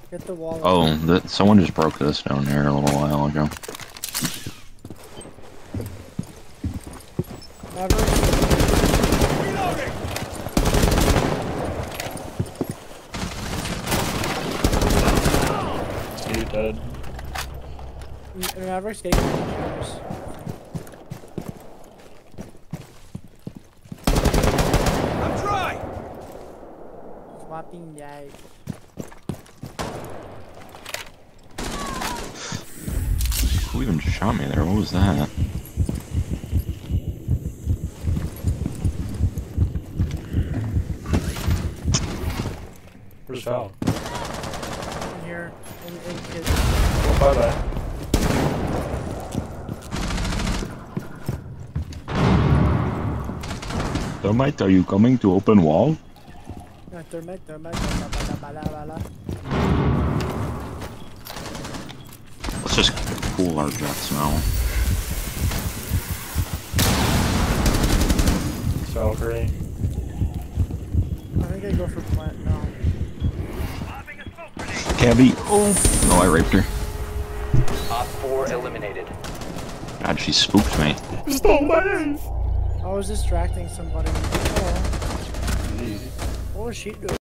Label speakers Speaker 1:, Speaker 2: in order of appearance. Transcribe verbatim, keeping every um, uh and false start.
Speaker 1: Get the wall.
Speaker 2: Oh, that someone just broke this down there a little while ago.
Speaker 1: Reloading.
Speaker 3: You're dead.
Speaker 1: Maverick's getting pictures.
Speaker 4: I'm dry.
Speaker 1: Swapping yay.
Speaker 2: Who even shot me there? What was that?
Speaker 3: Where's Val?
Speaker 1: In here. In, in kids.
Speaker 3: Oh, bye bye.
Speaker 2: Thermite, are you coming to open wall?
Speaker 1: No, thermite, thermite, bala, bala, bala.
Speaker 2: Let's just cool our jets now.
Speaker 3: Valkyrie.
Speaker 1: I think I go for plant now.
Speaker 2: Cabby. Oh. No, I raped her.
Speaker 5: Op four eliminated.
Speaker 2: God, she spooked me.
Speaker 3: Stole my
Speaker 1: I was distracting somebody. Oh. What was she doing?